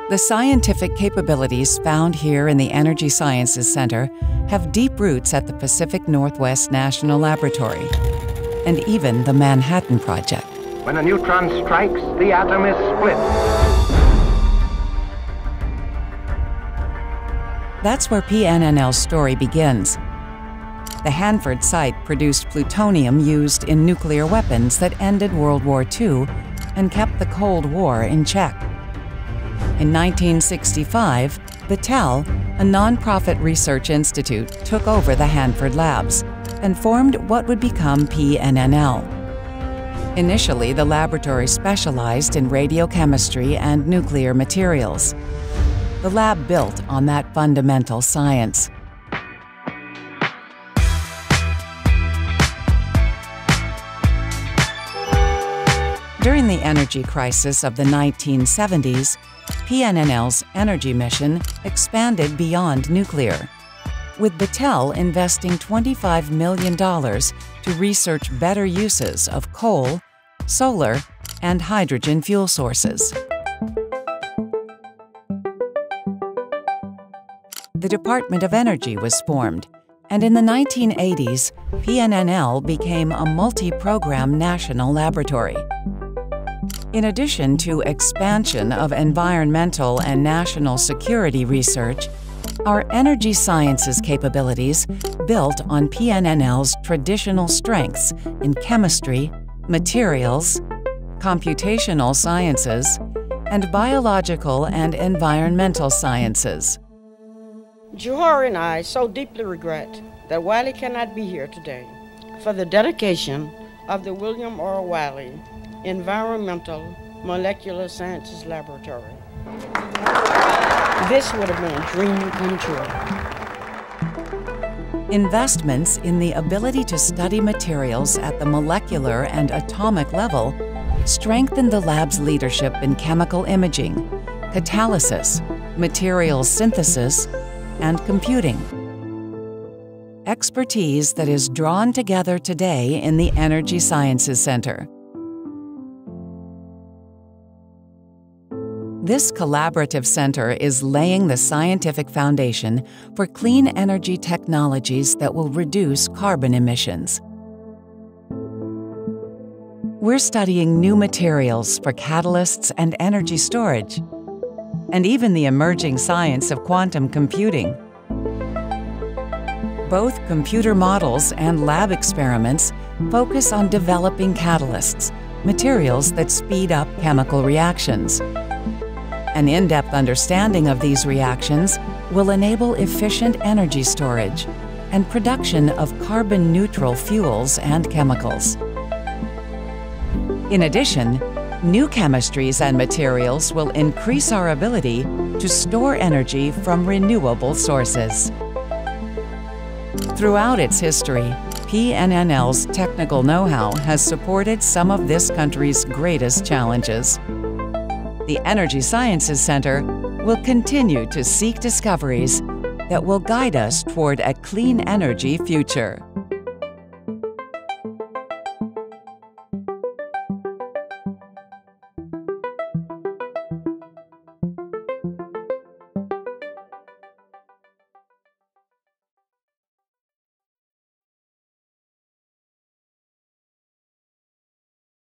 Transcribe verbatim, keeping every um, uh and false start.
The scientific capabilities found here in the Energy Sciences Center have deep roots at the Pacific Northwest National Laboratory and even the Manhattan Project. When a neutron strikes, the atom is split. That's where P N N L's story begins. The Hanford site produced plutonium used in nuclear weapons that ended World War Two and kept the Cold War in check. In nineteen sixty-five, Battelle, a nonprofit research institute, took over the Hanford labs and formed what would become P N N L. Initially, the laboratory specialized in radiochemistry and nuclear materials. The lab built on that fundamental science. During the energy crisis of the nineteen seventies, P N N L's energy mission expanded beyond nuclear, with Battelle investing twenty-five million dollars to research better uses of coal, solar, and hydrogen fuel sources. The Department of Energy was formed, and in the nineteen eighties, P N N L became a multi-program national laboratory. In addition to expansion of environmental and national security research, our energy sciences capabilities built on P N N L's traditional strengths in chemistry, materials, computational sciences, and biological and environmental sciences. Johor and I so deeply regret that Wiley cannot be here today for the dedication of the William R. Wiley Environmental Molecular Sciences Laboratory. This would have been a dream come true. Investments in the ability to study materials at the molecular and atomic level strengthened the lab's leadership in chemical imaging, catalysis, materials synthesis, and computing. Expertise that is drawn together today in the Energy Sciences Center. This collaborative center is laying the scientific foundation for clean energy technologies that will reduce carbon emissions. We're studying new materials for catalysts and energy storage, and even the emerging science of quantum computing. Both computer models and lab experiments focus on developing catalysts, materials that speed up chemical reactions. An in-depth understanding of these reactions will enable efficient energy storage and production of carbon-neutral fuels and chemicals. In addition, new chemistries and materials will increase our ability to store energy from renewable sources. Throughout its history, P N N L's technical know-how has supported some of this country's greatest challenges. The Energy Sciences Center will continue to seek discoveries that will guide us toward a clean energy future.